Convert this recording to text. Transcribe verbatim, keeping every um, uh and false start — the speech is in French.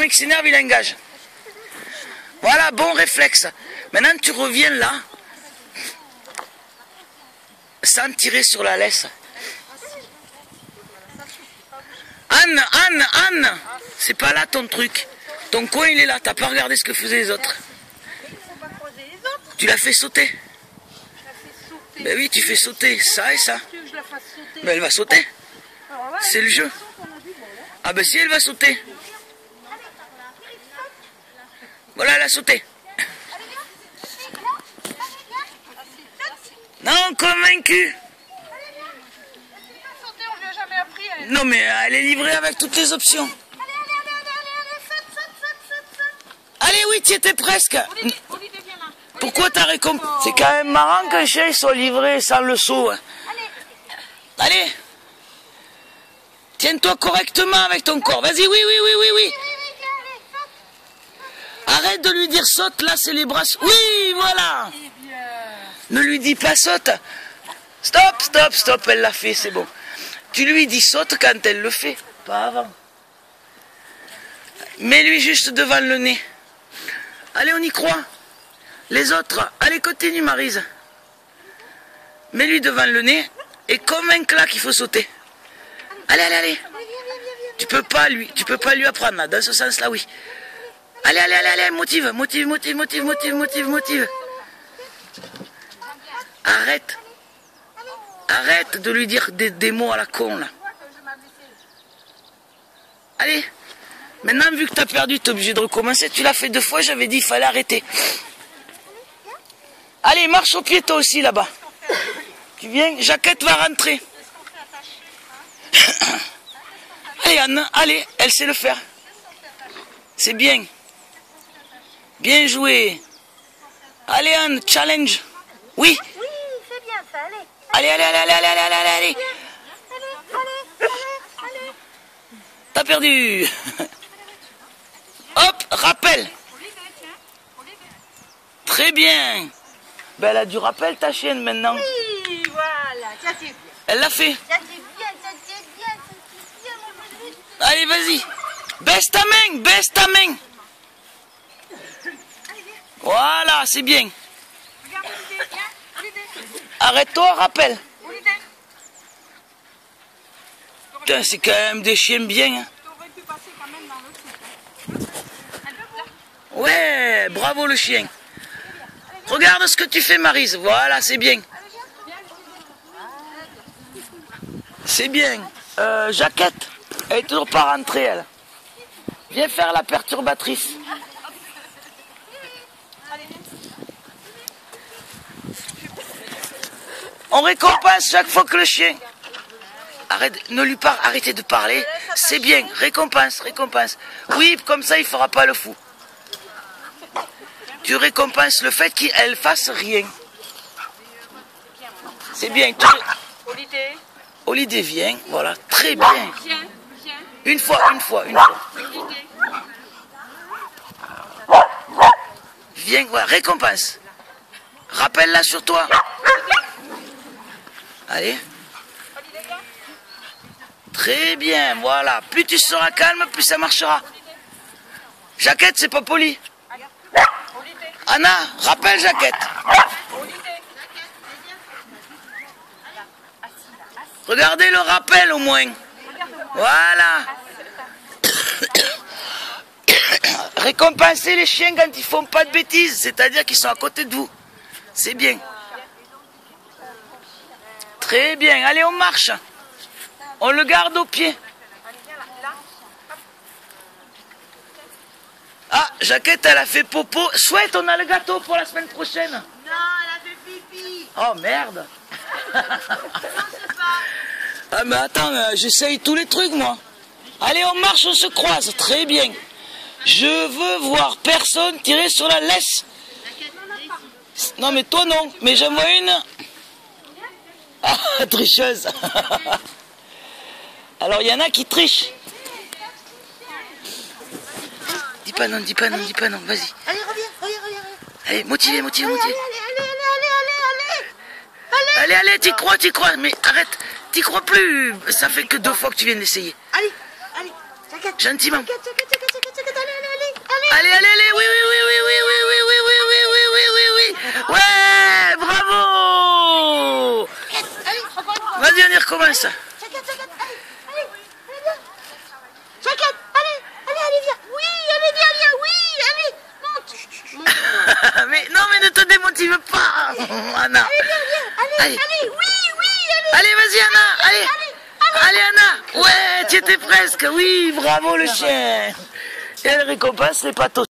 qui s'énerve, il engage. Voilà, bon réflexe. Maintenant, tu reviens là, sans tirer sur la laisse. Anne, Anne, Anne, c'est pas là ton truc. Ton coin, il est là. T'as pas regardé ce que faisaient les autres. Tu l'as fait sauter. Ben oui, tu fais sauter ça et ça. Ben elle va sauter. C'est le jeu. Ah ben si elle va sauter. Voilà, elle a sauté. Non, convaincu. Non mais elle est livrée avec toutes les options. Allez, oui, tu étais presque. Pourquoi t'as récompensé? C'est quand même marrant qu'un chien soit livré sans le seau. Hein. Allez. Tiens-toi correctement avec ton corps. Vas-y, oui, oui, oui, oui, oui. Arrête de lui dire saute, là c'est les bras. Oui, voilà. Ne lui dis pas saute. Stop, stop, stop, elle l'a fait, c'est bon. Tu lui dis saute quand elle le fait, pas avant. Mets-lui juste devant le nez. Allez, on y croit. Les autres, allez, continue Maryse. Mets-lui devant le nez et convainc-la qu'il faut sauter. Allez, allez, allez. Tu peux pas lui, tu peux pas lui apprendre là, dans ce sens-là, oui. Allez, allez, allez, allez, motive, motive, motive, motive, motive, motive, motive. Arrête. Arrête de lui dire des, des mots à la con, là. Allez. Maintenant, vu que tu as perdu, tu es obligé de recommencer. Tu l'as fait deux fois, j'avais dit il fallait arrêter. Allez, marche au pied, toi aussi, là-bas. Tu viens, Jaquette va rentrer. Allez, Anne, allez, elle sait le faire. C'est bien. Bien joué. Allez, Anne, challenge. Oui. Oui, c'est bien ça, allez. Allez, allez, allez, allez, allez, allez, allez, allez. Allez, allez, allez. T'as perdu. Hop, rappel. Très bien. Ben, elle a du rappel, ta chienne, maintenant. Oui, voilà, ça c'est bien. Elle l'a fait. Ça c'est bien, ça c'est bien, ça c'est bien, mon bébé. Allez, vas-y. Baisse ta main, baisse ta main. Voilà, c'est bien. Regarde, Olivier, viens, Olivier. Arrête-toi, rappel. Olivier. Putain, c'est quand même des chiens bien. Hein. T'aurais pu passer quand même dans l'autre sens. Ouais, bravo le chien. Regarde ce que tu fais, Maryse. Voilà, c'est bien. C'est bien. Euh, Jaquette, elle est toujours pas rentrée, elle. Viens faire la perturbatrice. On récompense chaque fois que le chien... Arrête, ne lui parle, arrêtez de parler. C'est bien, récompense, récompense. Oui, comme ça, il fera pas le fou. Tu récompenses le fait qu'elle fasse rien. C'est bien. Tu... Olivier. Olivier vient, voilà, très bien. Viens, viens. Une fois, une fois, une fois. Olivier. Viens, voilà, récompense. Rappelle-la sur toi. Allez. Très bien, voilà. Plus tu seras calme, plus ça marchera. Jaquette, c'est pas poli. Anna, rappelle Jaquette. Regardez le rappel au moins. Voilà. Récompensez les chiens quand ils font pas de bêtises, c'est-à-dire qu'ils sont à côté de vous. C'est bien. Très bien. Allez, on marche. On le garde au pied. Ah, Jaquette, elle a fait popo. Souhaite, on a le gâteau pour la semaine prochaine. Non, elle a fait pipi. Oh, merde. Non, c'est pas. Ah, mais attends, euh, j'essaye tous les trucs, moi. Allez, on marche, on se croise. Très bien. Je veux voir personne tirer sur la laisse. Non, mais toi, non. Mais j'en vois une. Ah, tricheuse. Alors, il y en a qui trichent. Dis pas non, dis pas non, dis pas non, vas-y. Allez, reviens, reviens, reviens. Allez, motivé, motivé, Allez, motivé. allez, allez, allez, allez, allez. Allez, allez, t'y crois, t'y crois. Mais arrête, t'y crois plus. Ça fait que deux fois que tu viens d'essayer. Allez, allez. Jaquette. Gentiment. Jaquette, jaquette, jaquette, jaquette, allez, allez. Vas-y, on y recommence. Jaquette, Jaquette, allez, allez, allez, viens. Jaquette, allez, allez, allez, viens. Oui, allez, viens, viens, oui, allez, monte. monte. Mais non, mais ne te démotive pas, Anna. Allez, viens, viens, allez, allez, allez, oui, oui, allez. Allez, vas-y, Anna, allez. Allez, allez, Allez, Anna. Ouais, tu étais presque. Oui, bravo le chien. Et elle récompense les patos.